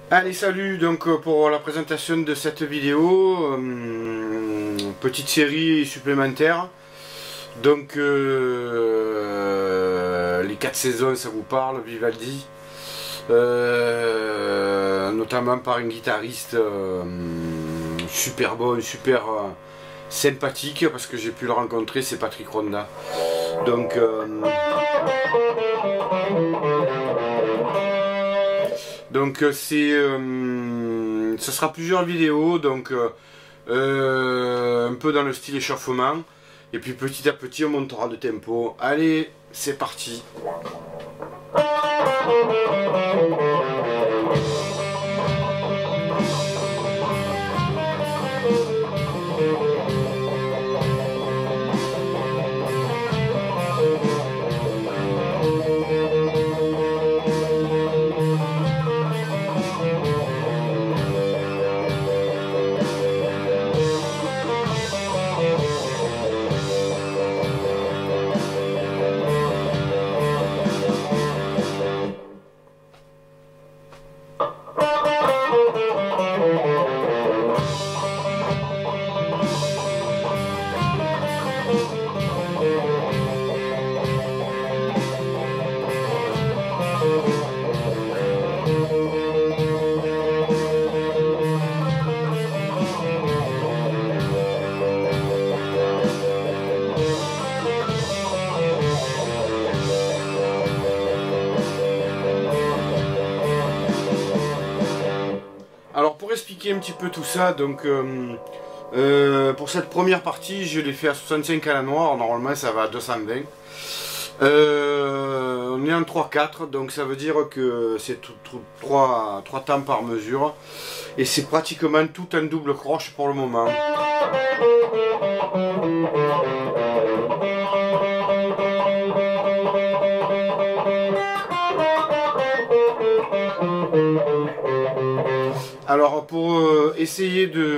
Allez, salut, donc pour la présentation de cette vidéo, petite série supplémentaire. Donc les 4 saisons, ça vous parle, Vivaldi, notamment par un guitariste super bon, super sympathique, parce que j'ai pu le rencontrer, c'est Patrick Ronda. Donc ce sera plusieurs vidéos, donc un peu dans le style échauffement, et puis petit à petit on montera de tempo. Allez, c'est parti. Alors pour expliquer un petit peu tout ça, donc pour cette première partie, je l'ai fait à 65 à la noire, normalement ça va à 220. On est en 3-4, donc ça veut dire que c'est 3 temps par mesure. Et c'est pratiquement tout un double croche pour le moment. Alors pour essayer de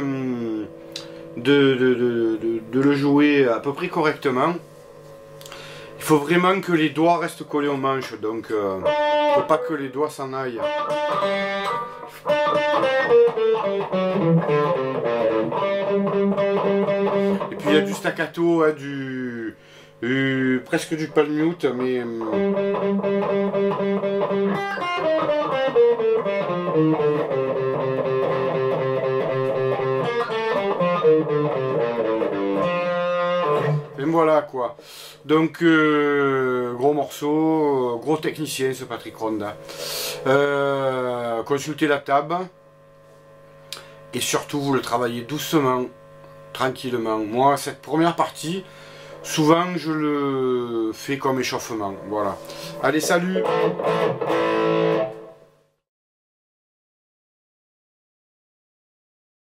le jouer à peu près correctement, il faut vraiment que les doigts restent collés aux manches, donc il ne faut pas que les doigts s'en aillent. Et puis il y a du staccato, hein, presque du palm mute, mais et voilà quoi. Donc gros morceau, gros technicien ce Patrick Ronda. Consultez la table et surtout vous le travaillez doucement, tranquillement. Moi cette première partie, souvent je le fais comme échauffement. Voilà. Allez, salut!